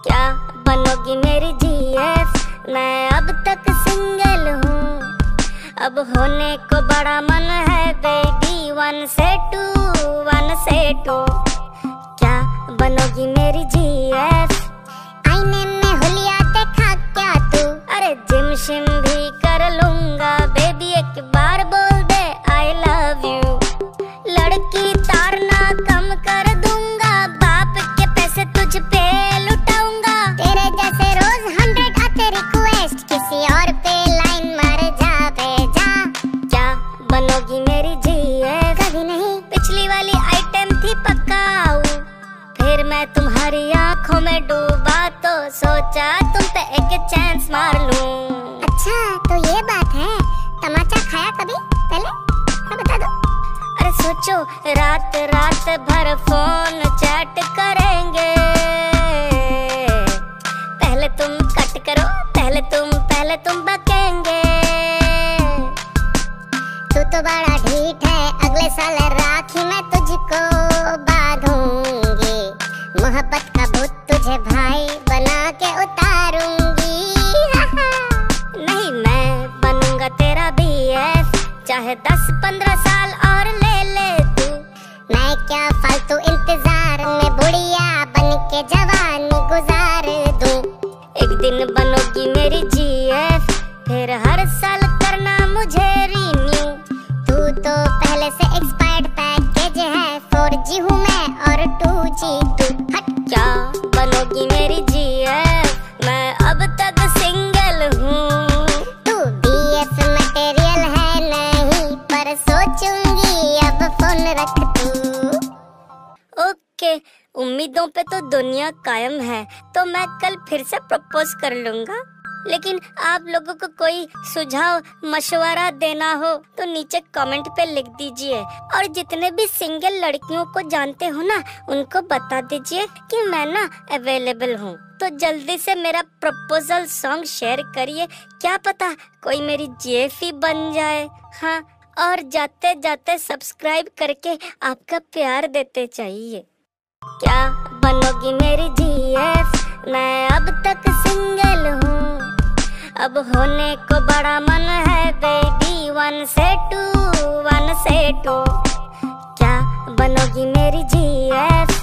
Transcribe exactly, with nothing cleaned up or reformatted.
क्या बनोगी मेरी जीएफ? मैं अब तक सिंगल हूँ, अब होने को बड़ा मन है बेबी। वन से टू, वन से टू, क्या बनोगी मेरी जीएफ? आईने में हुलिया देखा क्या तू? अरे जिम शिम भी कर लूंगा बेबी, एक बार बोल दे आई लव यू। लड़की तारना कम कर दूंगा, बाप के पैसे तुझ पे लुटाऊंगा। तेरे जैसे रोज हंड्रेड आते रिक्वेस्ट, किसी और पे लाइन मार जा बेजा। क्या बनोगी मेरी जीएफ? कभी नहीं, पिछली वाली आइटम थी पक्का आऊं, फिर मैं तुम्हारी आंखों में डूबा तो सोचा तुम पे एक चांस मार लूं। अच्छा तो ये बात है, तमाचा खाया कभी पहले? हाँ बता दो। अरे सोचो रात रात भर फोन चैट करेंगे, पहले तुम कट करो, पहले तुम पहले तुम बकेंगे। तू तो बड़ा ढीठ है, अगले साल राखी मैं तुझको बांधूंगी। मोहब्बत का भूत तुझे भाई बना के उतारूंगी। नहीं मैं बनूंगा तेरा बीएफ, चाहे दस पंद्रह साल और ले ले तू। मैं क्या फालतू इंतजार में बुढ़िया बन के जवानी गुजार दूं। एक दिन बनोगी मेरी जीएफ, फिर हर साल करना मुझे रिन्यू। तू तो पहले से एक्सपायर्ड पैकेज है, फोर जी हूँ मैं और टू जी तू। हट। क्या बनोगी मेरी जीएफ? मैं अब तक सिंगल हूँ। तू बीएफ मटेरियल है नहीं, पर सोचूंगी अब फोन रख तू। ओके, उम्मीदों पे तो दुनिया कायम है, तो मैं कल फिर से प्रपोज कर लूंगा। लेकिन आप लोगों को कोई सुझाव मशवरा देना हो तो नीचे कमेंट पे लिख दीजिए, और जितने भी सिंगल लड़कियों को जानते हो ना, उनको बता दीजिए कि मैं ना अवेलेबल हूँ। तो जल्दी से मेरा प्रपोजल सॉन्ग शेयर करिए, क्या पता कोई मेरी जीएफ ही बन जाए। हाँ, और जाते जाते सब्सक्राइब करके आपका प्यार देते चाहिए। क्या बनोगी मेरी जीएफ? मैं अब तक सिंगल हूँ, अब होने को बड़ा मन है बेबी। वन से टू, वन से टू, क्या बनोगी मेरी जीएफ?